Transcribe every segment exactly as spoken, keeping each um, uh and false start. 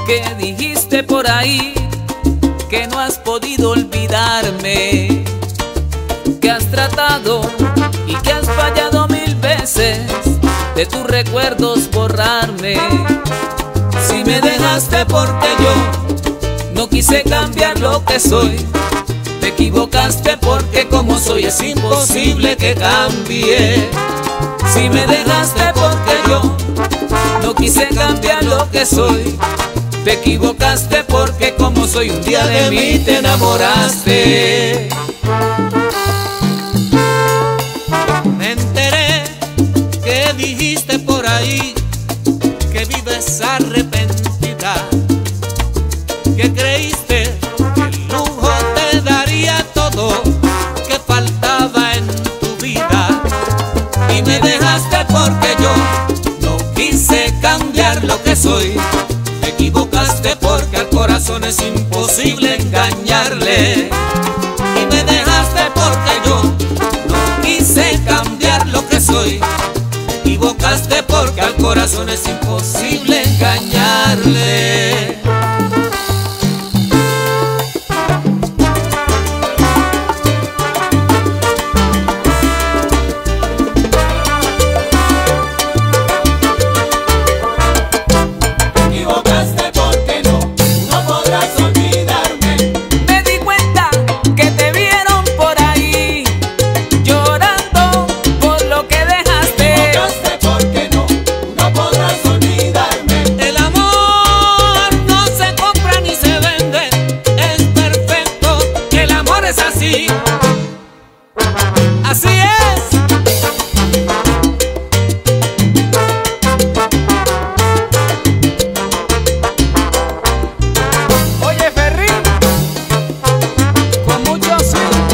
que dijiste por ahí que no has podido olvidarme, que has tratado y que has fallado mil veces de tus recuerdos borrarme. Si me dejaste porque yo no quise cambiar lo que soy, te equivocaste porque como soy es imposible que cambie. Si me dejaste porque yo no quise cambiar lo que soy, te equivocaste porque como soy un día de mí te enamoraste. Me enteré que dijiste por ahí que vives arrepentida, que creíste que el lujo te daría todo que faltaba en tu vida. Y me dejaste porque yo no quise cambiar lo que soy. Te equivocaste porque al corazón es imposible engañarle. Y me dejaste porque yo no quise cambiar lo que soy. Te equivocaste porque al corazón es imposible engañarle. Así es. Oye, Ferrín, con mucho swing.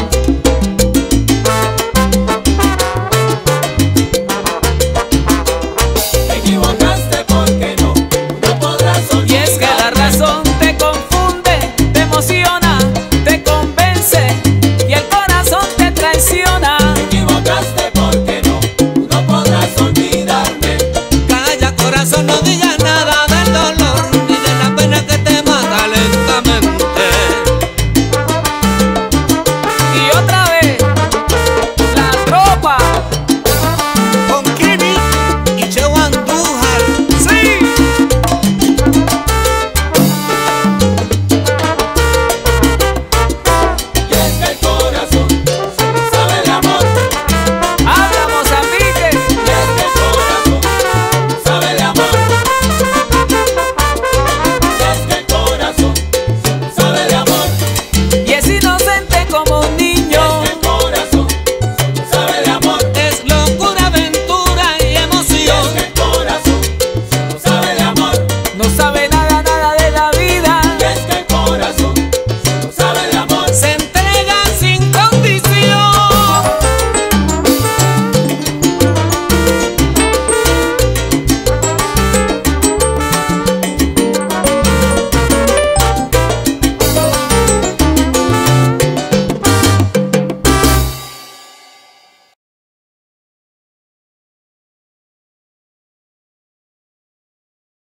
Te equivocaste porque no, no podrás olvidar. Y es que la razón te confunde, te emociona, te convence y el corazón te traiciona. Te equivocaste porque no, no podrás olvidarme. Calla, corazón, no digas nada del dolor ni de la pena que te mata lentamente. Y otra vez, la tropa. Con Kimi y Cheo Andújar. ¡Sí! Y es que el corazón sabe de amor. ¡Habla, Mozambique! Y es que el corazón sabe de amor. Y es que el corazón sabe de amor. Y es inocente como un niño. Y es que el corazón sabe de amor. Es locura, aventura y emoción. Y es que el corazón sabe de amor. No sabe